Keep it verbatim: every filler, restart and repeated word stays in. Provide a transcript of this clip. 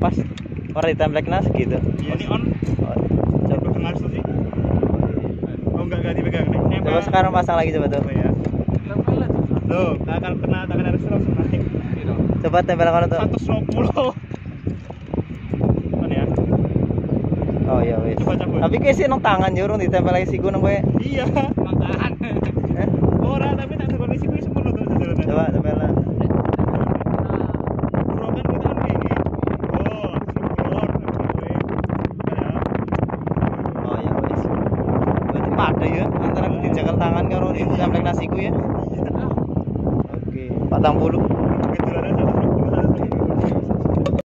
pas. Orang ditemplek nasi gitu. Iya ini on. Oh, Coba kenal sih. Oh enggak enggak dipegang nih. Nempel. coba sekarang pasang lagi coba tuh. Oh ya. Loh, akan kena tangan harus langsung naik. Coba tempel kono tuh. seratus dua puluh. Mana ya? Oh iya wis. Coba cabut. Tapi kayak sih nang tangan yo urung ditempel lagi siku nang kowe. Iya, makan. Eh? Ora, tapi tak ada kondisi kuwi semono terus jalan. Coba tempel. Bro kan kita kan kayak gini. Oh, syukur. Oh iya wis. Berarti pada ya antara dijagal tangan karo ditempel nasiku ya. Oke, patang puluh.